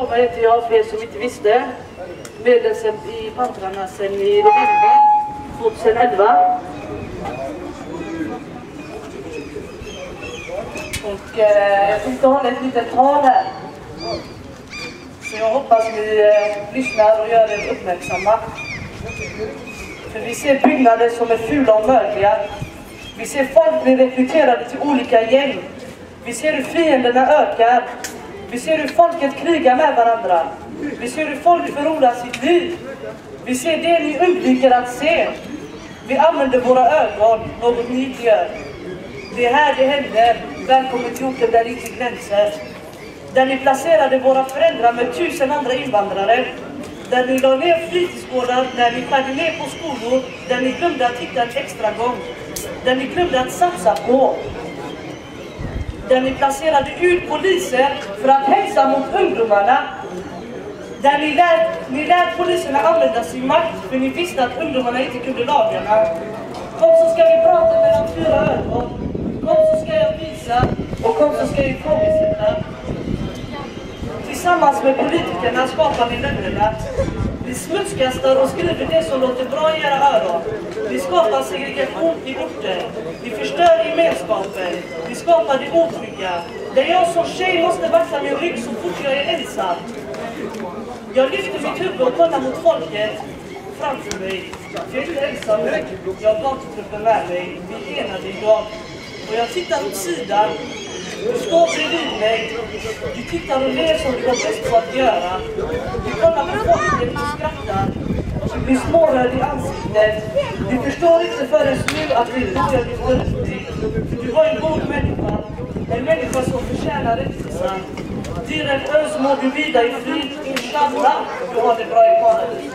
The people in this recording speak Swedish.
Holmberg heter jag, för er som inte visste. Medlem i Pantrarna sedan i november 2011. Och jag tänkte hålla ett litet tal här. Så jag hoppas ni lyssnar och gör er uppmärksamma. För vi ser byggnader som är fula och mörkliga. Vi ser folk bli rekryterade till olika gäng. Vi ser hur fienderna ökar. Vi ser hur folket krigar med varandra. Vi ser hur folk förlorar sitt liv. Vi ser det ni undviker att se. Vi använder våra ögon, något ni inte gör. Det är här det händer. Välkommen till orten där inte gränser. Där ni placerade våra föräldrar med 1000 andra invandrare. Där ni la ner fritidsgårdar, där ni skärde ner på skolor. Där ni glömde att hitta en extra gång. Där ni glömde att satsa på. Där ni placerade ut poliser för att hälsa mot ungdomarna. Där ni lät poliserna använda sin makt för ni visste att ungdomarna inte kunde lagarna. Kom så ska vi prata mellan 4 ögon. Kom så ska jag visa och kom så ska jag ifrågasätta. Tillsammans med politikerna skapar ni länderna. Vi smutskastar och skriver det som låter bra i era öron. Vi skapar segregation i orter. Vi förstör gemenskapen. Vi skapar det otrygga. Där jag som tjej måste vakta min rygg så fort jag är ensam. Jag lyfter mitt huvud och kollar mot folket framför mig. Jag är inte ensam nu. Jag har gatutruppen med mig. Vi är enade idag. Och jag tittar åt sidan. Du står bredvid mig. Du tittar och ler som du har bäst på att göra. Du kollar på folket och skrattar. Du blir småröd i ansiktet. Du förstår inte förrän nu att det är jag vill för dig. För du var en god människa. En människa som förtjänar rättvisa. Direkt ös må du vida i frid. Inshallah, du har det bra i paradis.